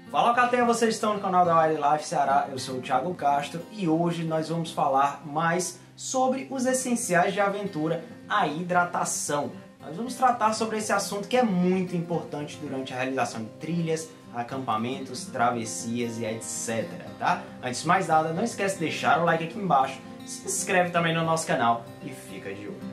Fala Cateia, vocês estão no canal da Wildlife Ceará, eu sou o Thiago Castro e hoje nós vamos falar mais sobre os essenciais de aventura, a hidratação. Nós vamos tratar sobre esse assunto que é muito importante durante a realização de trilhas, acampamentos, travessias e etc, tá? Antes de mais nada, não esquece de deixar o like aqui embaixo, se inscreve também no nosso canal e fica de olho.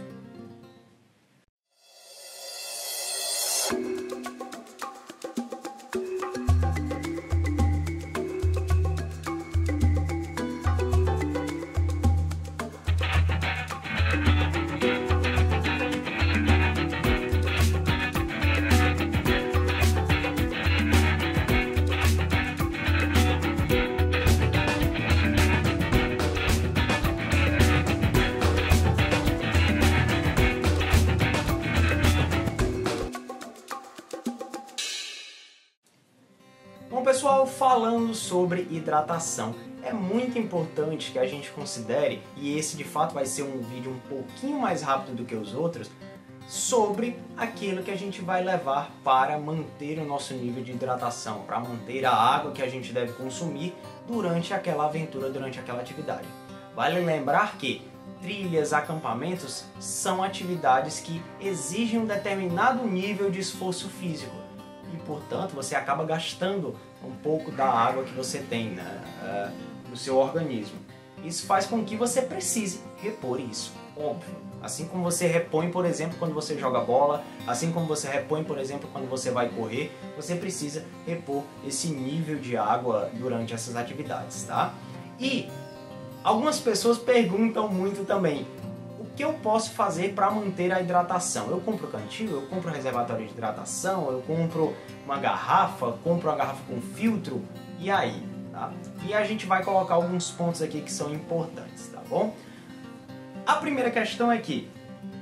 Bom pessoal, falando sobre hidratação, é muito importante que a gente considere, e esse de fato vai ser um vídeo um pouquinho mais rápido do que os outros, sobre aquilo que a gente vai levar para manter o nosso nível de hidratação, para manter a água que a gente deve consumir durante aquela aventura, durante aquela atividade. Vale lembrar que trilhas, acampamentos são atividades que exigem um determinado nível de esforço físico. E, portanto, você acaba gastando um pouco da água que você tem, né, no seu organismo. Isso faz com que você precise repor isso, óbvio. Assim como você repõe, por exemplo, quando você joga bola, assim como você repõe, por exemplo, quando você vai correr, você precisa repor esse nível de água durante essas atividades, tá? E algumas pessoas perguntam muito também, o que eu posso fazer para manter a hidratação? Eu compro cantil, eu compro reservatório de hidratação, eu compro uma garrafa com filtro, e aí? Tá? E a gente vai colocar alguns pontos aqui que são importantes, tá bom? A primeira questão é que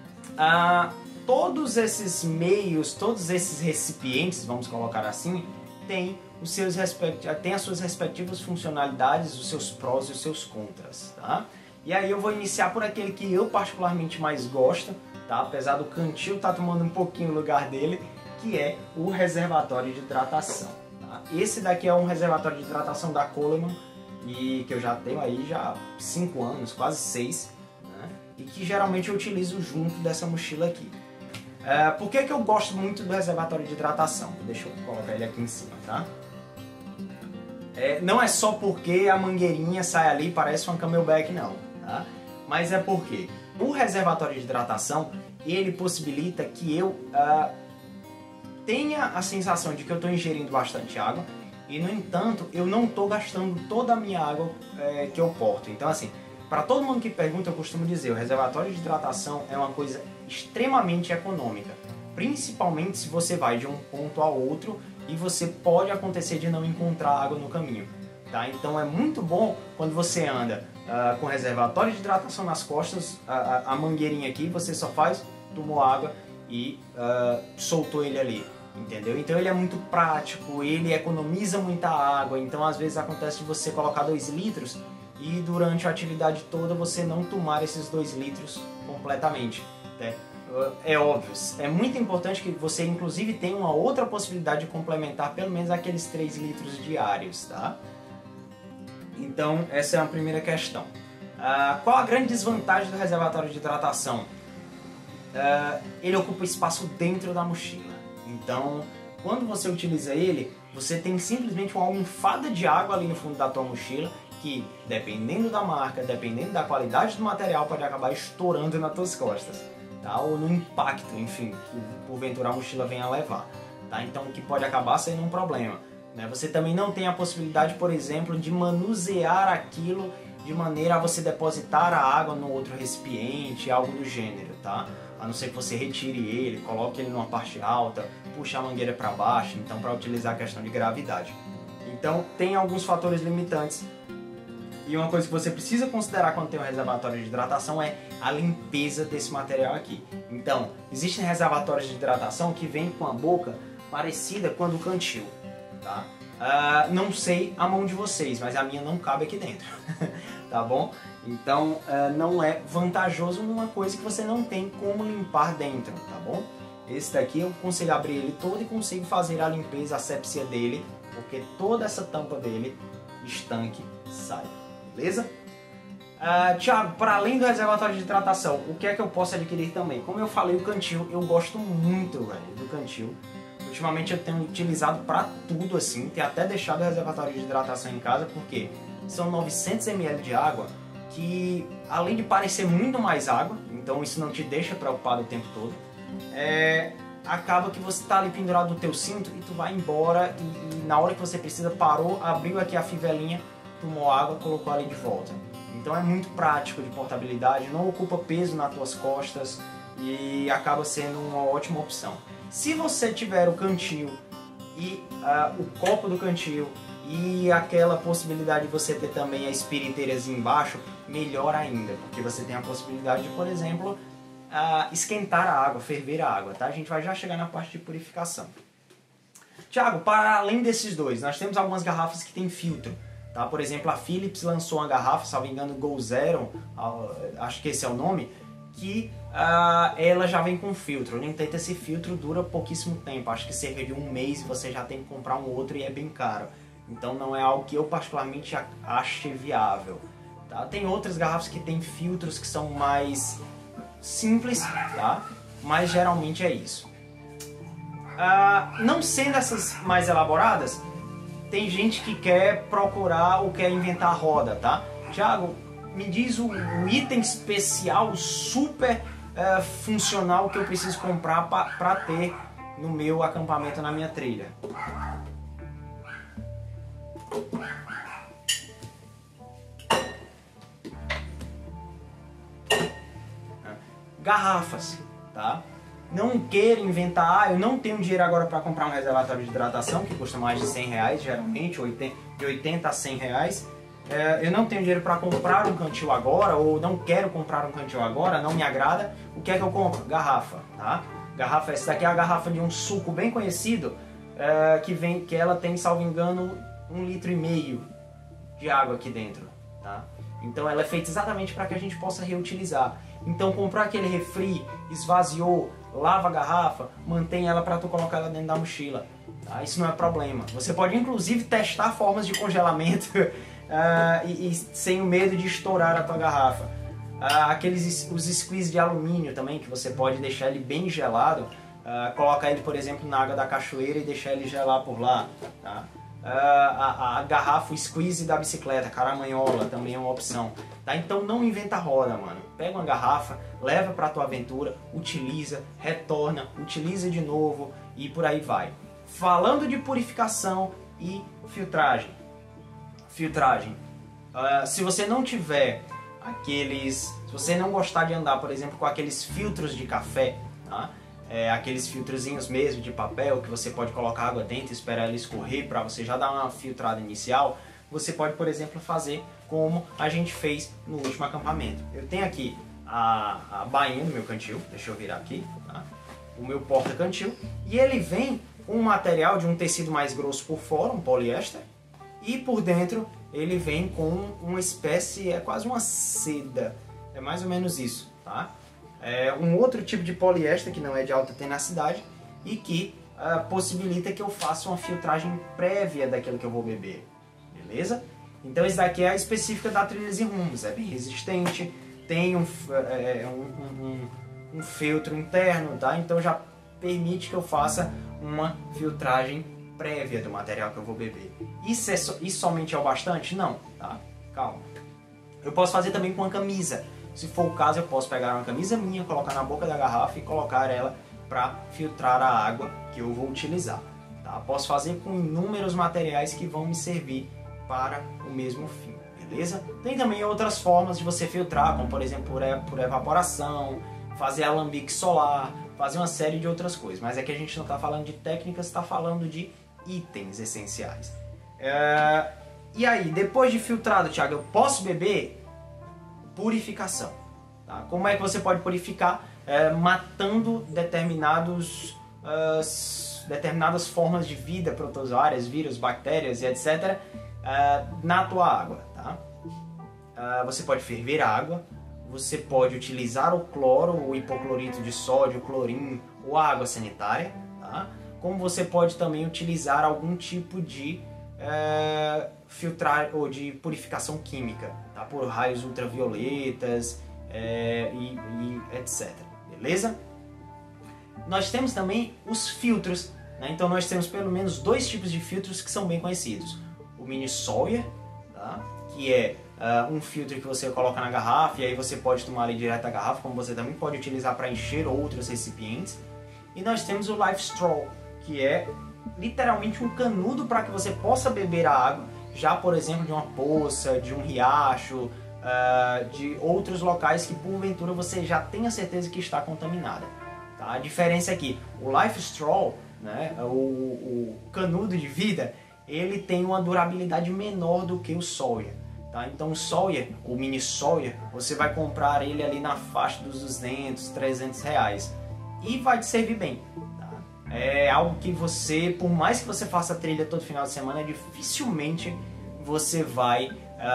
todos esses meios, todos esses recipientes, vamos colocar assim, têm as suas respectivas funcionalidades, os seus prós e os seus contras, tá? E aí eu vou iniciar por aquele que eu particularmente mais gosto, tá? Apesar do cantil estar tomando um pouquinho o lugar dele, que é o reservatório de hidratação. Tá? Esse daqui é um reservatório de hidratação da Coleman, e que eu já tenho aí já 5 anos, quase 6, né? E que geralmente eu utilizo junto dessa mochila aqui. Por que eu gosto muito do reservatório de hidratação? Deixa eu colocar ele aqui em cima, tá? Não é só porque a mangueirinha sai ali e parece uma camelback, não. Tá? Mas é porque o reservatório de hidratação, ele possibilita que eu tenha a sensação de que eu estou ingerindo bastante água e, no entanto, eu não estou gastando toda a minha água que eu porto. Então, assim, para todo mundo que pergunta, eu costumo dizer, o reservatório de hidratação é uma coisa extremamente econômica, principalmente se você vai de um ponto a outro e você pode acontecer de não encontrar água no caminho. Tá? Então é muito bom quando você anda com reservatório de hidratação nas costas, a mangueirinha aqui, você só faz, tomou água e soltou ele ali, entendeu? Então ele é muito prático, ele economiza muita água, então às vezes acontece de você colocar 2 litros e durante a atividade toda você não tomar esses 2 litros completamente, né? É óbvio, é muito importante que você inclusive tenha uma outra possibilidade de complementar pelo menos aqueles 3 litros diários, tá? Então essa é a primeira questão. Qual a grande desvantagem do reservatório de hidratação? Ele ocupa espaço dentro da mochila, então quando você utiliza ele, você tem simplesmente uma almofada de água ali no fundo da tua mochila que, dependendo da marca, dependendo da qualidade do material, pode acabar estourando nas tuas costas. Tá? Ou no impacto, enfim, que porventura a mochila venha a levar. Tá? Então, o que pode acabar sendo um problema. Né? Você também não tem a possibilidade, por exemplo, de manusear aquilo de maneira a você depositar a água no outro recipiente, algo do gênero. Tá? A não ser que você retire ele, coloque ele numa parte alta, puxe a mangueira para baixo, então para utilizar a questão de gravidade. Então, tem alguns fatores limitantes. E uma coisa que você precisa considerar quando tem um reservatório de hidratação é a limpeza desse material aqui. Então, existem reservatórios de hidratação que vêm com a boca parecida com a do cantil. Tá? Não sei a mão de vocês, mas a minha não cabe aqui dentro. Tá bom? Então, não é vantajoso numa coisa que você não tem como limpar dentro, tá bom? Esse daqui eu consigo abrir ele todo e consigo fazer a limpeza, a asepsia dele porque toda essa tampa dele, estanque, sai, beleza? Thiago, para além do reservatório de hidratação, o que é que eu posso adquirir também? Como eu falei, o cantil, eu gosto muito, velho, do cantil. Ultimamente eu tenho utilizado para tudo assim, tenho até deixado o reservatório de hidratação em casa, porque são 900 ml de água, que além de parecer muito mais água, então isso não te deixa preocupado o tempo todo, acaba que você está ali pendurado no teu cinto e tu vai embora e na hora que você precisa parou, abriu aqui a fivelinha, tomou água, colocou ali de volta. Então é muito prático de portabilidade, não ocupa peso nas tuas costas e acaba sendo uma ótima opção. Se você tiver o cantil e o copo do cantil e aquela possibilidade de você ter também a espiriteirazinha embaixo, melhor ainda, porque você tem a possibilidade de, por exemplo, esquentar a água, ferver a água, tá? A gente vai já chegar na parte de purificação. Thiago, para além desses dois, nós temos algumas garrafas que tem filtro. Tá? Por exemplo, a Philips lançou uma garrafa, salvo engano, Go Zero, acho que esse é o nome, que ela já vem com filtro. No entanto, esse filtro dura pouquíssimo tempo, acho que cerca de um mês você já tem que comprar um outro e é bem caro. Então não é algo que eu particularmente ache viável. Tá? Tem outras garrafas que tem filtros que são mais simples, tá? Mas geralmente é isso. Não sendo essas mais elaboradas, tem gente que quer procurar ou quer inventar roda, tá? Thiago, me diz o item especial super funcional que eu preciso comprar para ter no meu acampamento, na minha trilha. Garrafas, tá? Não queira inventar, eu não tenho dinheiro agora para comprar um reservatório de hidratação, que custa mais de R$100, geralmente, de 80 a 100 reais. Eu não tenho dinheiro para comprar um cantil agora, ou não quero comprar um cantil agora, não me agrada. O que é que eu compro? Garrafa, tá? Garrafa, essa daqui é a garrafa de um suco bem conhecido, que ela tem, salvo engano, 1,5 litro de água aqui dentro, tá? Então ela é feita exatamente para que a gente possa reutilizar. Então comprar aquele refri, esvaziou, lava a garrafa, mantém ela para tu colocar ela dentro da mochila. Tá? Isso não é problema. Você pode inclusive testar formas de congelamento e sem o medo de estourar a tua garrafa. Os squeeze de alumínio também, que você pode deixar ele bem gelado. Colocar ele, por exemplo, na água da cachoeira e deixar ele gelar por lá. Tá? A garrafa, o squeeze da bicicleta, caramanhola, também é uma opção. Tá? Então não inventa roda, mano. Pega uma garrafa, leva pra tua aventura, utiliza, retorna, utiliza de novo e por aí vai. Falando de purificação e filtragem. Se você não tiver se você não gostar de andar, por exemplo, com aqueles filtros de café, tá? Aqueles filtrozinhos mesmo de papel que você pode colocar água dentro e esperar ela escorrer para você já dar uma filtrada inicial, você pode, por exemplo, fazer como a gente fez no último acampamento. Eu tenho aqui a bainha do meu cantil, deixa eu virar aqui, tá? O meu porta-cantil, e ele vem com um material de um tecido mais grosso por fora, um poliéster, e por dentro ele vem com uma espécie, é quase uma seda, é mais ou menos isso, tá? É um outro tipo de poliéster que não é de alta tenacidade e que possibilita que eu faça uma filtragem prévia daquilo que eu vou beber, beleza? Então esse daqui é a específica da Trilhas e Rumos, é bem resistente, tem um filtro interno, tá? Então já permite que eu faça uma filtragem prévia do material que eu vou beber. Isso somente é o bastante? Não, tá? Calma. Eu posso fazer também com uma camisa. Se for o caso, eu posso pegar uma camisa minha, colocar na boca da garrafa e colocar ela para filtrar a água que eu vou utilizar. Tá? Posso fazer com inúmeros materiais que vão me servir para o mesmo fim, beleza? Tem também outras formas de você filtrar, como por exemplo por evaporação, fazer alambique solar, fazer uma série de outras coisas. Mas aqui a gente não está falando de técnicas, está falando de itens essenciais. E aí, depois de filtrado, Thiago, eu posso beber? Purificação. Tá? Como é que você pode purificar? Matando determinadas formas de vida, protozoárias, vírus, bactérias e etc. Na tua água. Tá? Você pode ferver a água, você pode utilizar o cloro, o hipoclorito de sódio, o clorinho ou a água sanitária. Tá? como você pode também utilizar algum tipo de filtrar ou de purificação química, tá? Por raios ultravioletas e etc. Beleza? Nós temos também os filtros, né? Então nós temos pelo menos 2 tipos de filtros que são bem conhecidos. O Mini Sawyer, tá? Que é um filtro que você coloca na garrafa e aí você pode tomar ali direto da garrafa, como você também pode utilizar para encher outros recipientes. E nós temos o Life Straw, que é literalmente um canudo para que você possa beber a água, já por exemplo de uma poça, de um riacho, de outros locais que porventura você já tenha certeza que está contaminada. Tá? A diferença é que o Life Straw, né, o canudo de vida, ele tem uma durabilidade menor do que o Sawyer. Tá? Então o Sawyer, o Mini Sawyer, você vai comprar ele ali na faixa dos 200, 300 reais e vai te servir bem. Tá? É algo que você, por mais que você faça trilha todo final de semana, dificilmente você vai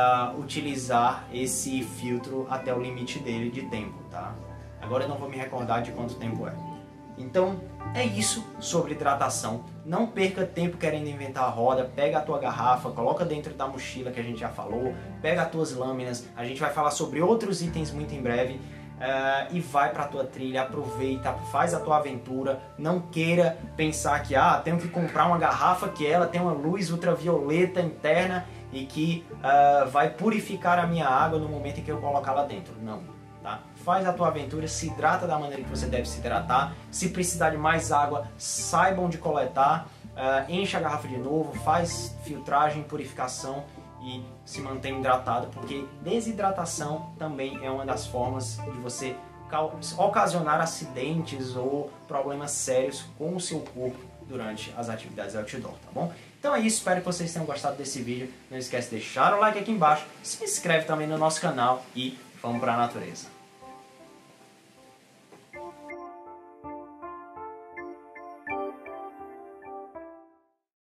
utilizar esse filtro até o limite dele de tempo. Tá? Agora eu não vou me recordar de quanto tempo é. Então é isso sobre hidratação. Não perca tempo querendo inventar a roda. Pega a tua garrafa, coloca dentro da mochila que a gente já falou, pega as tuas lâminas, a gente vai falar sobre outros itens muito em breve, e vai para a tua trilha, aproveita, faz a tua aventura. Não queira pensar que tenho que comprar uma garrafa que ela tem uma luz ultravioleta interna e que vai purificar a minha água no momento em que eu colocar lá dentro. Não. Tá? Faz a tua aventura, se hidrata da maneira que você deve se hidratar. Se precisar de mais água, saiba onde coletar, enche a garrafa de novo, faz filtragem, purificação e se mantém hidratado, porque desidratação também é uma das formas de você ocasionar acidentes ou problemas sérios com o seu corpo durante as atividades outdoor, tá bom? Então é isso, espero que vocês tenham gostado desse vídeo. Não esquece de deixar o like aqui embaixo, se inscreve também no nosso canal e vamos para a natureza.